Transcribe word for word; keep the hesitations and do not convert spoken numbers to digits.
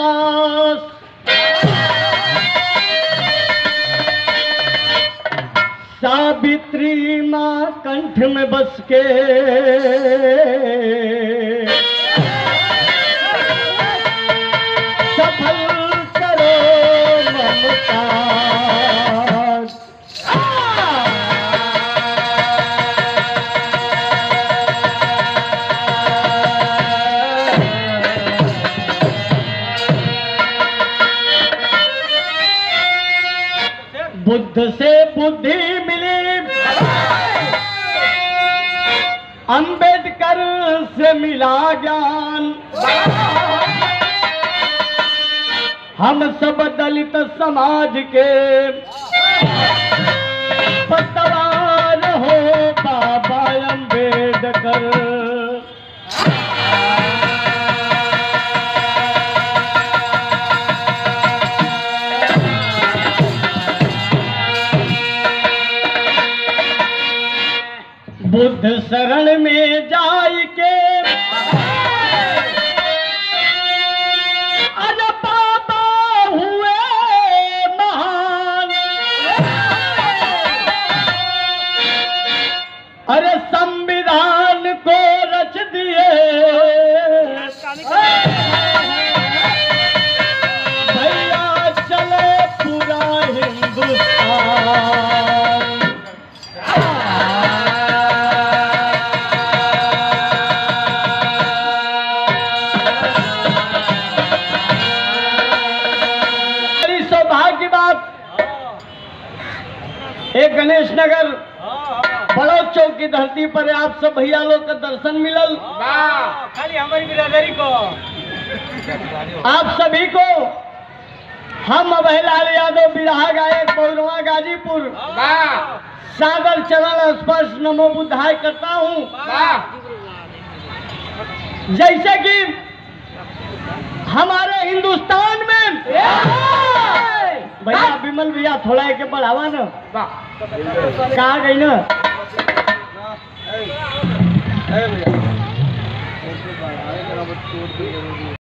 पास, सावित्री माँ कंठ में बस के सफल करो ममता। बुद्ध से बुद्धि मिली, अंबेडकर से मिला ज्ञान, हम सब दलित समाज के पतवार हो बाबा अंबेडकर। बुद्ध शरण में जाई के अरे बाबा हुए महान, अरे संविधान को रच दिए भैया चले पूरा हिंदुस्तान। सौभाग्य बात, एक गणेश नगर बड़ौद चौक की धरती पर आप सब भैया लोग का दर्शन मिलल। खाली हमारी बिरादरी को, आप सभी को हम अभयलाल यादव बिरहा गायक पौरवा गाजीपुर सादर चरण स्पर्श नमो बुद्धाय करता हूँ। जैसे कि हमारे हिंदुस्तान में भैया विमल भैया थोड़ा के बढ़ावा न, कहाँ गई ना।